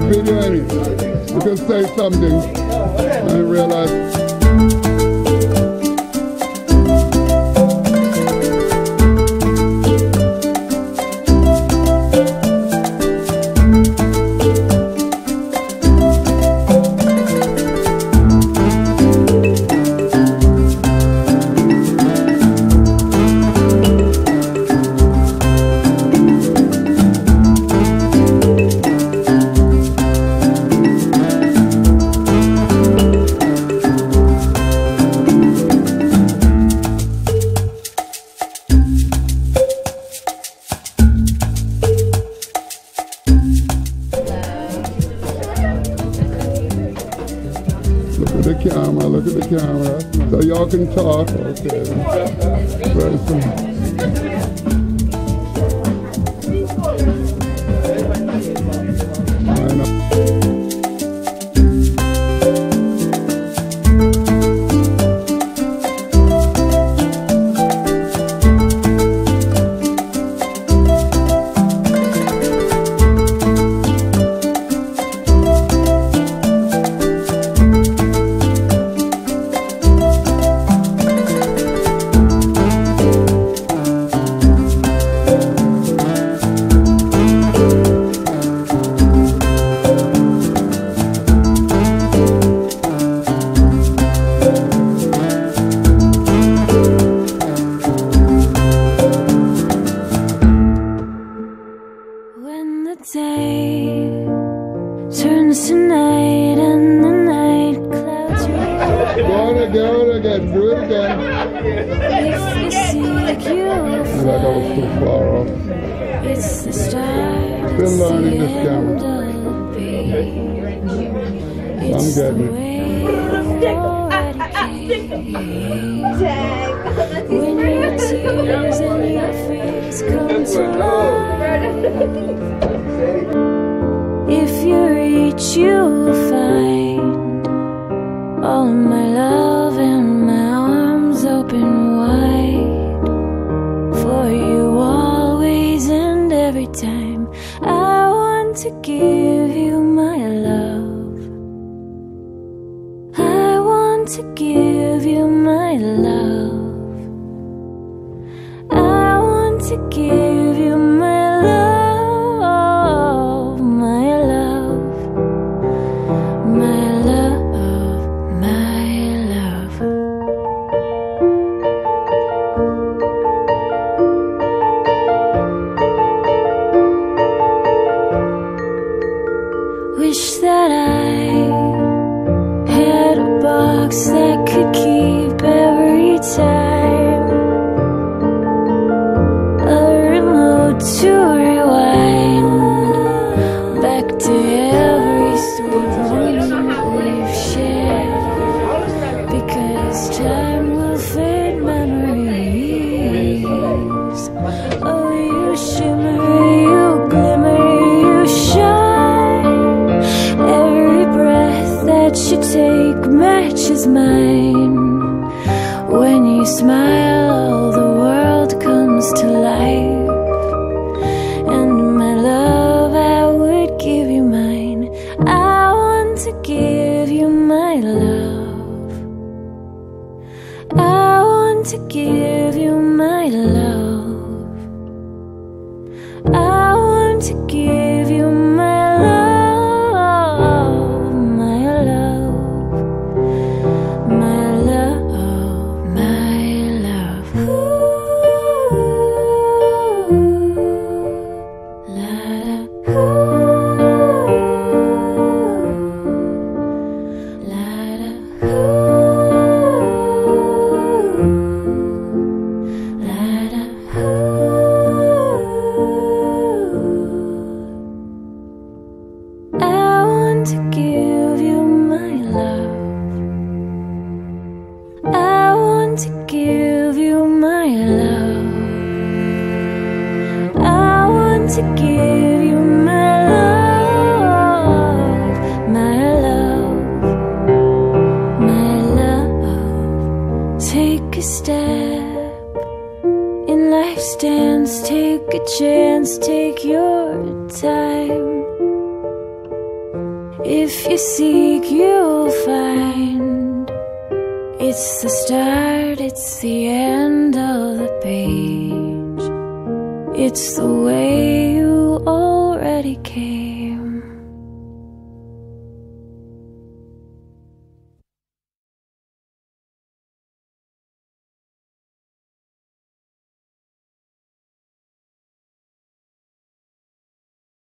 video anyway. You can say something and realize. Look at the camera, so y'all can talk. Okay. Very soon. Day turns to night and the night clouds rise. Do it again. If you seek, you'll find. Like I was too far off. It's the start. Still learning this camera. I'm getting it. When your tears and your fears come to life. If you reach, you'll find all my love and my arms open wide for you always and every time. I want to give you my love. I want to give you my love. I want to give you my love. Wish that I had a box that could keep every time, a remote to rewind back to every story we've shared, because time will fade memories. Oh, you shimmer, you glimmer, you shine. Every breath that you take matches mine. When you smile, all the world comes to life. And my love, I would give you mine. I want to give you my love. I want to give you my love. I want to give you my love. My love, my If you seek, you'll find. It's the start, it's the end of the page. It's the way you already came.